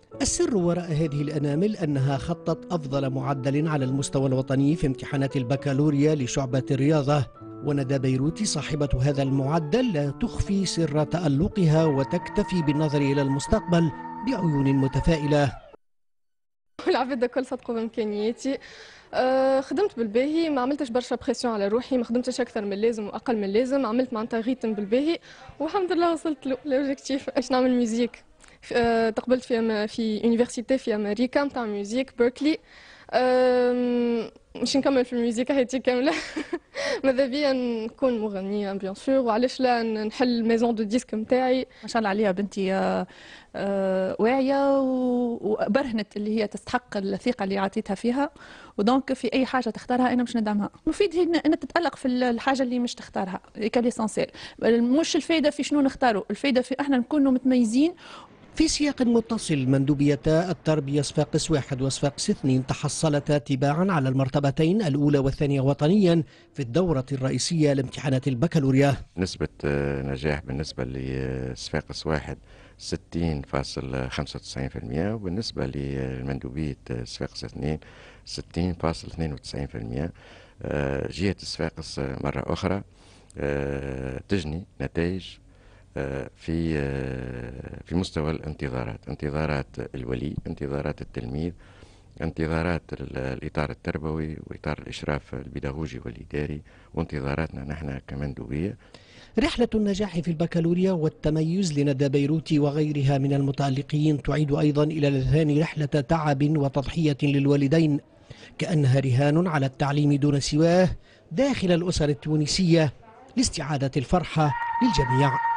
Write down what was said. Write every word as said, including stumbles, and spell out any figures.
السر وراء هذه الأنامل أنها خطت أفضل معدل على المستوى الوطني في امتحانات البكالوريا لشعبة الرياضة، وندى بيروتي صاحبة هذا المعدل لا تخفي سر تألقها وتكتفي بالنظر إلى المستقبل بعيون متفائلة. العباد الكل صدقوا بإمكانياتي. أه خدمت بالباهي، ما عملتش برشا بريسيون على روحي، ما خدمتش أكثر من اللازم وأقل من اللازم، عملت معناتها غيتم بالباهي والحمد لله وصلت له. الأوبجيكتيف باش نعمل ميوزيك. أه تقبلت في في يونيفرسيتي في أمريكا نتاع ميوزيك بيركلي. أه مش نكمل في الميوزيك حياتي كاملة. ماذا بيا نكون مغنية بيان سور، وعلاش لا نحل ميزون دو ديسك نتاعي. ما شاء الله عليها بنتي آه، آه، واعية وبرهنت اللي هي تستحق الثقة اللي عطيتها فيها، ودونك في أي حاجة تختارها أنا مش ندعمها. مفيد هي أن تتألق في الحاجة اللي مش تختارها كاليسانسيال، مش الفايدة في شنو نختاروا، الفايدة في احنا نكونوا متميزين. في سياق متصل، مندوبيتا التربية صفاقس واحد وصفاقس اثنين تحصلتا تباعا على المرتبتين الأولى والثانية وطنيا في الدورة الرئيسية لامتحانات البكالوريا. نسبة نجاح بالنسبة لصفاقس واحد ستين فاصل خمسة وتسعين بالمئة، وبالنسبة لمندوبية صفاقس اثنين ستين فاصل اثنين وتسعين بالمئة. جهة صفاقس مرة أخرى تجني نتائج في في مستوى الانتظارات، انتظارات الولي، انتظارات التلميذ، انتظارات الإطار التربوي وإطار الإشراف البيداغوجي والإداري، وانتظاراتنا نحن كمندوبية. رحلة النجاح في البكالوريا والتميز لندى بيروتي وغيرها من المتألقين تعيد أيضا إلى الأذهان رحلة تعب وتضحية للوالدين، كأنها رهان على التعليم دون سواه داخل الأسر التونسية لاستعادة الفرحة للجميع.